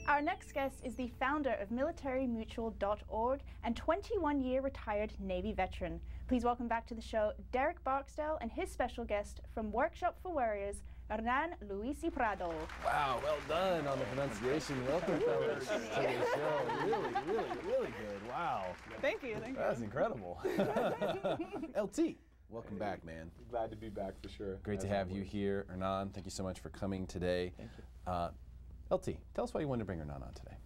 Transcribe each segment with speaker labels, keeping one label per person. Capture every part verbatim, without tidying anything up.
Speaker 1: Our next guest is the founder of military mutual dot org and twenty-one year retired Navy veteran. Please welcome back to the show Derek Barksdale and his special guest from Workshop for Warriors, Hernan Luis y Prado.
Speaker 2: Wow, well done on the pronunciation. Welcome, fellas, to the show. Really, really, really good. Wow.
Speaker 1: Thank you. Thank you.
Speaker 2: That was incredible. L T, welcome back, man.
Speaker 3: Glad to be back for sure.
Speaker 2: Great to have you here, Hernan. Thank you so much for coming today.
Speaker 3: Thank you.
Speaker 2: Uh, L T, tell us why you wanted to bring Hernan on today.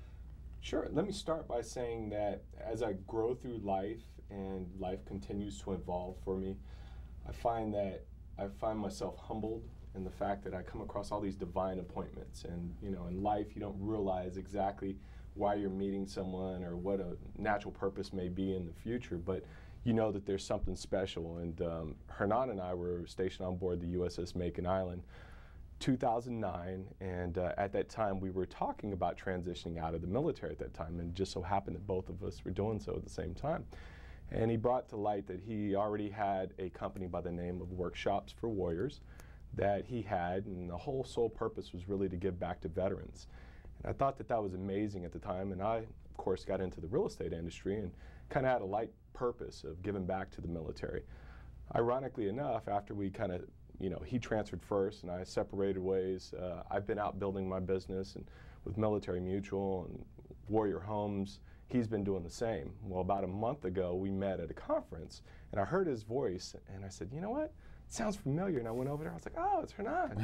Speaker 3: Sure. Let me start by saying that as I grow through life and life continues to evolve for me, I find that I find myself humbled in the fact that I come across all these divine appointments. And, you know, in life you don't realize exactly why you're meeting someone or what a natural purpose may be in the future, but you know that there's something special. And um, Hernan and I were stationed on board the U S S Macon Island two thousand nine, and uh, at that time we were talking about transitioning out of the military at that time, and just so happened that both of us were doing so at the same time. And he brought to light that he already had a company by the name of Workshops for Warriors that he had, and the whole sole purpose was really to give back to veterans. And I thought that that was amazing at the time, and I, of course, got into the real estate industry and kind of had a light purpose of giving back to the military. Ironically enough, after we kind of you know, he transferred first and I separated ways. Uh, I've been out building my business and with Military Mutual and Warrior Homes. He's been doing the same. Well, about a month ago, we met at a conference and I heard his voice and I said, you know what? It sounds familiar. And I went over there, I was like, oh, it's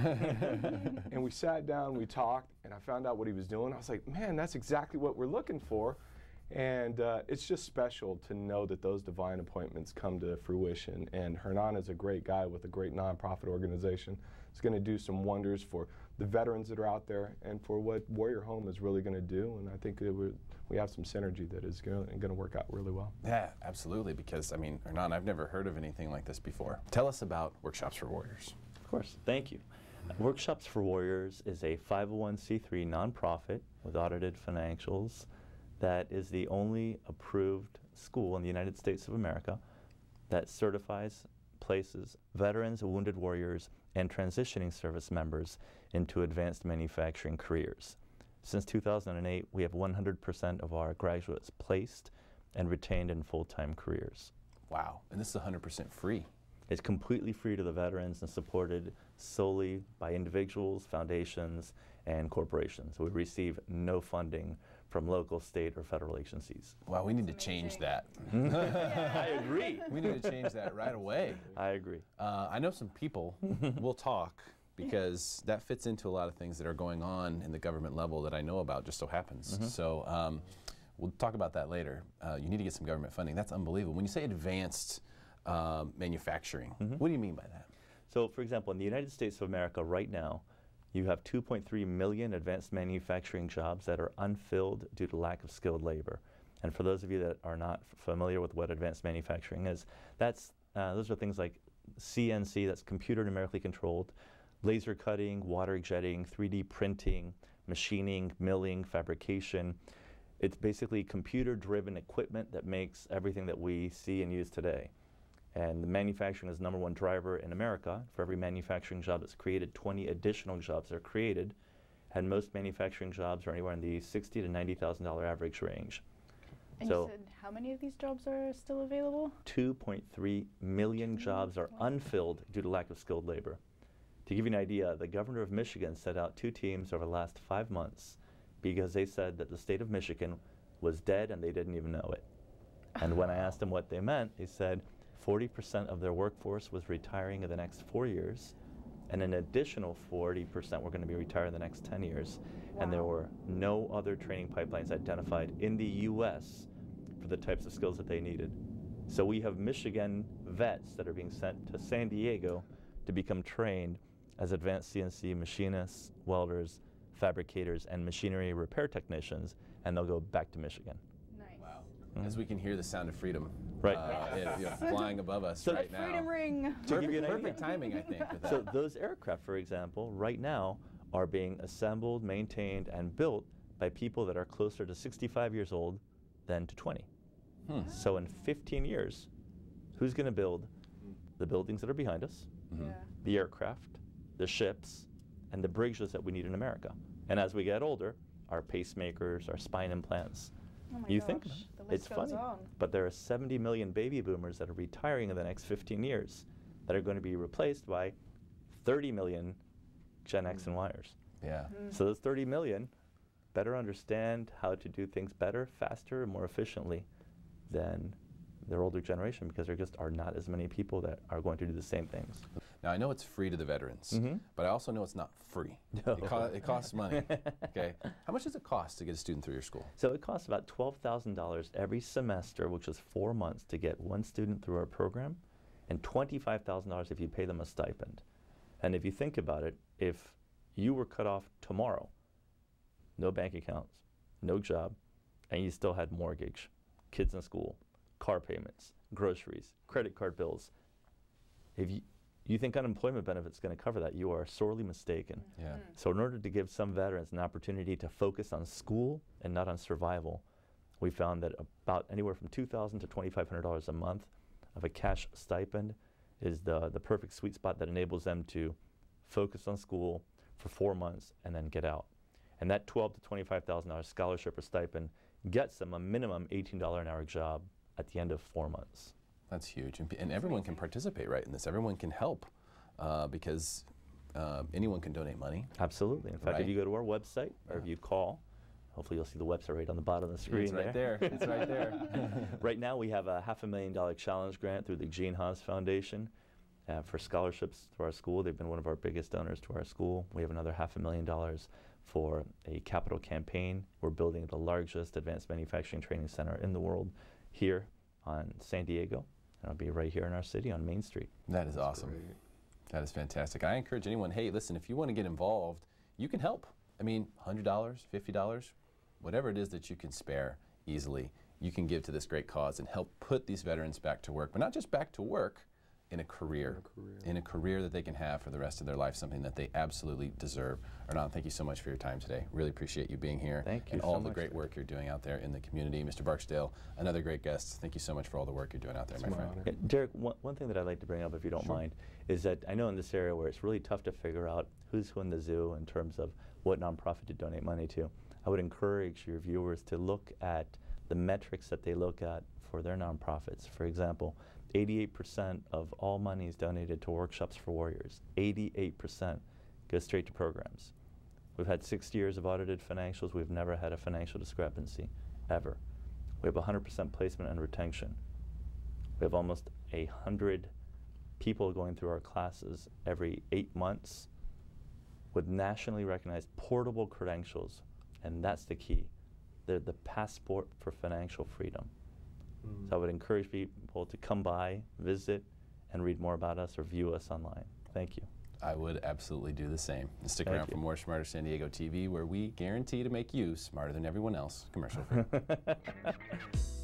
Speaker 3: Hernan. And we sat down, we talked, and I found out what he was doing. I was like, man, that's exactly what we're looking for. And uh, it's just special to know that those divine appointments come to fruition. And Hernan is a great guy with a great nonprofit organization. He's going to do some wonders for the veterans that are out there and for what Warrior Home is really going to do. And I think that we we have some synergy that is going to work out really well.
Speaker 2: Yeah, absolutely. Because, I mean, Hernan, I've never heard of anything like this before. Tell us about Workshops for Warriors.
Speaker 4: Of course. Thank you. Workshops for Warriors is a five oh one c three nonprofit with audited financials that is the only approved school in the United States of America that certifies, places veterans, wounded warriors, and transitioning service members into advanced manufacturing careers. Since two thousand eight, we have one hundred percent of our graduates placed and retained in full-time careers.
Speaker 2: Wow, and this is one hundred percent free.
Speaker 4: It's completely free to the veterans and supported solely by individuals, foundations, and corporations. We receive no funding from local, state, or federal agencies.
Speaker 2: Wow, we need to change that.
Speaker 4: I agree.
Speaker 2: We need to change that right away.
Speaker 4: I agree.
Speaker 2: Uh, I know some people, we'll talk, because that fits into a lot of things that are going on in the government level that I know about, just so happens. Mm-hmm. So um, we'll talk about that later. Uh, you need to get some government funding. That's unbelievable. When you say advanced uh, manufacturing, mm-hmm. what do you mean by that?
Speaker 4: So, for example, in the United States of America right now, you have two point three million advanced manufacturing jobs that are unfilled due to lack of skilled labor. And for those of you that are not familiar with what advanced manufacturing is, that's, uh, those are things like C N C, that's computer numerically controlled, laser cutting, water jetting, three D printing, machining, milling, fabrication. It's basically computer-driven equipment that makes everything that we see and use today. And the manufacturing is the number one driver in America. For every manufacturing job that's created, twenty additional jobs are created. And most manufacturing jobs are anywhere in the sixty thousand to ninety thousand dollar average range.
Speaker 1: And
Speaker 4: so
Speaker 1: you said how many of these jobs are still available?
Speaker 4: two point three million jobs are unfilled due to lack of skilled labor. To give you an idea, the governor of Michigan set out two teams over the last five months because they said that the state of Michigan was dead and they didn't even know it. And when I asked them what they meant, they said forty percent of their workforce was retiring in the next four years, and an additional forty percent were going to be retired in the next ten years. Wow. And there were no other training pipelines identified in the U S for the types of skills that they needed. So we have Michigan vets that are being sent to San Diego to become trained as advanced C N C machinists, welders, fabricators, and machinery repair technicians, and they'll go back to Michigan.
Speaker 1: Nice.
Speaker 2: Wow. Mm-hmm. As we can hear the sound of freedom.
Speaker 4: Right.
Speaker 2: Uh,
Speaker 1: yes.
Speaker 2: it, you know, flying above us
Speaker 4: so
Speaker 2: right now.
Speaker 1: Freedom ring.
Speaker 4: To give you an
Speaker 2: Perfect
Speaker 4: idea.
Speaker 2: timing, I think. With that.
Speaker 4: So those aircraft, for example, right now are being assembled, maintained, and built by people that are closer to sixty-five years old than to twenty. Hmm. So in fifteen years, who's going to build the buildings that are behind us,
Speaker 1: mm-hmm. yeah.
Speaker 4: the aircraft, the ships, and the bridges that we need in America? And as we get older, our pacemakers, our spine implants.
Speaker 1: Oh my
Speaker 4: You
Speaker 1: gosh,
Speaker 4: think
Speaker 1: the list
Speaker 4: it's
Speaker 1: goes
Speaker 4: funny,
Speaker 1: on.
Speaker 4: but there are seventy million baby boomers that are retiring in the next fifteen years that are going to be replaced by thirty million Gen X and Yers.
Speaker 2: Yeah.
Speaker 1: Mm.
Speaker 4: So those thirty million better understand how to do things better, faster, and more efficiently than their older generation, because there just are not as many people that are going to do the same things.
Speaker 2: Now, I know it's free to the veterans,
Speaker 4: Mm-hmm.
Speaker 2: but I also know it's not free.
Speaker 4: No.
Speaker 2: It, co it costs money. Okay. How much does it cost to get a student through your school?
Speaker 4: So it costs about twelve thousand dollars every semester, which is four months, to get one student through our program, and twenty-five thousand dollars if you pay them a stipend. And if you think about it, if you were cut off tomorrow, no bank accounts, no job, and you still had mortgage, kids in school, car payments, groceries, credit card bills, if you, you think unemployment benefits is going to cover that, you are sorely mistaken.
Speaker 2: Yeah.
Speaker 4: So in order to give some veterans an opportunity to focus on school and not on survival, we found that about anywhere from two thousand dollars to twenty-five hundred dollars a month of a cash stipend is the, the perfect sweet spot that enables them to focus on school for four months and then get out. And that twelve thousand to twenty-five thousand dollars scholarship or stipend gets them a minimum eighteen dollars an hour job at the end of four months.
Speaker 2: That's huge. And, and everyone can participate, right, in this. Everyone can help uh, because uh, anyone can donate money.
Speaker 4: Absolutely. In fact,
Speaker 2: Right.
Speaker 4: if you go to our website or
Speaker 2: Yeah.
Speaker 4: if you call, hopefully you'll see the website right on the bottom of the screen.
Speaker 2: It's right there. It's right there.
Speaker 4: Right now we have a half a million dollar challenge grant through the Gene Haas Foundation uh, for scholarships to our school. They've been one of our biggest donors to our school. We have another half a million dollars for a capital campaign. We're building the largest advanced manufacturing training center in the world here on San Diego. And it'll be right here in our city on Main Street.
Speaker 2: That is awesome.
Speaker 3: Great.
Speaker 2: That is fantastic. I encourage anyone, hey, listen, if you want to get involved, you can help. I mean, one hundred dollars, fifty dollars, whatever it is that you can spare easily, you can give to this great cause and help put these veterans back to work. But not just back to work, in a career.
Speaker 3: In a career.
Speaker 2: In a career that they can have for the rest of their life, something that they absolutely deserve. Hernan, thank you so much for your time today. Really appreciate you being here.
Speaker 4: Thank you
Speaker 2: And
Speaker 4: so
Speaker 2: all the
Speaker 4: much,
Speaker 2: great
Speaker 4: Derek.
Speaker 2: work you're doing out there in the community. Mister Barksdale, another great guest. Thank you so much for all the work you're doing out there,
Speaker 3: It's
Speaker 2: my
Speaker 3: my
Speaker 2: friend.
Speaker 3: honor.
Speaker 4: Yeah, Derek, one, one thing that I'd like to bring up, if you don't
Speaker 3: Sure.
Speaker 4: mind, is that I know in this area where it's really tough to figure out who's who in the zoo in terms of what nonprofit to donate money to, I would encourage your viewers to look at the metrics that they look at for their nonprofits. For example, eighty-eight percent of all money is donated to Workshops for Warriors. eighty-eight percent goes straight to programs. We've had sixty years of audited financials. We've never had a financial discrepancy, ever. We have one hundred percent placement and retention. We have almost one hundred people going through our classes every eight months with nationally recognized portable credentials, and that's the key. They're the passport for financial freedom.
Speaker 3: Mm.
Speaker 4: So I would encourage people to come by, visit, and read more about us or view us online. Thank you.
Speaker 2: I would absolutely do the same. And stick
Speaker 4: Thank
Speaker 2: around
Speaker 4: you.
Speaker 2: for more Smarter San Diego T V, where we guarantee to make you smarter than everyone else, commercial free.